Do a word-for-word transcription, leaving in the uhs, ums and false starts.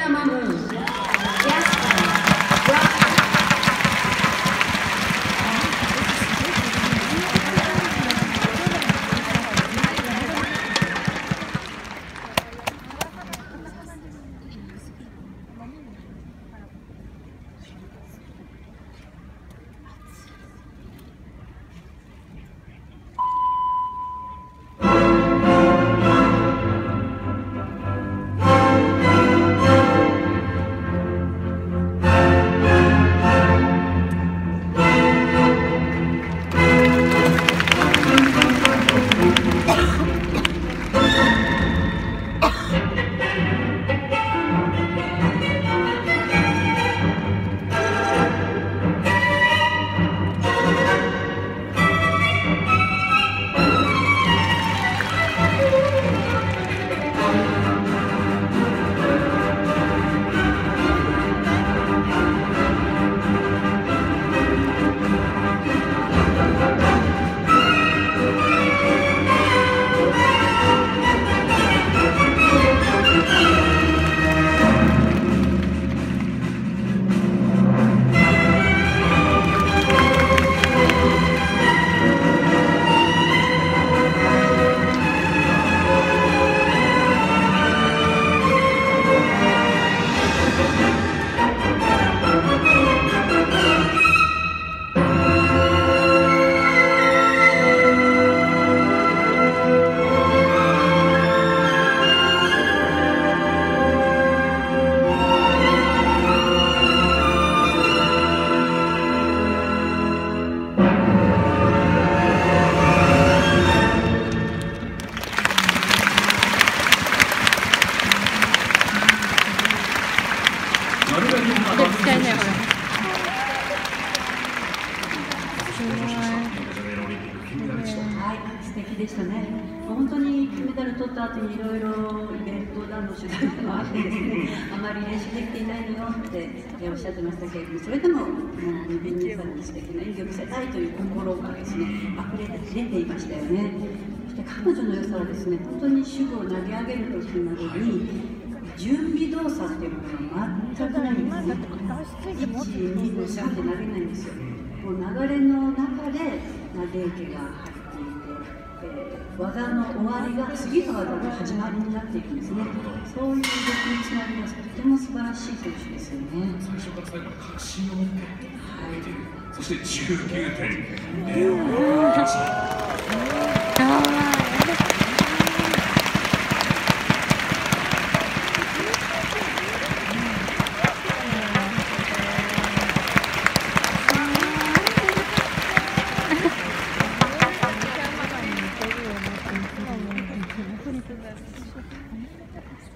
生ムーン、ジャスパー、素敵でしたね。本当に金メダル取った後にいろいろイベントなど取材もあってですね、あまり練習できていないのよっておっしゃってましたけれども、それでもニベンニさんに素敵な演技を見せたいという心がですね、溢れ出ていましたよね。そして彼女の良さはですね、本当に手具を投げ上げる時までに準備動作っていうのが全くないんですね。いち、に、さんで投げないんですよ。もう流れの中で投げ受けが入っていて、えー、技の終わりが次の技の始まりになっていくんですね。そういう動きにつながります。とても素晴らしい選手ですよね。 最初から最後まで確信を持って、はい、そしてじゅうきゅうてんゼロを出しました。 Thank you.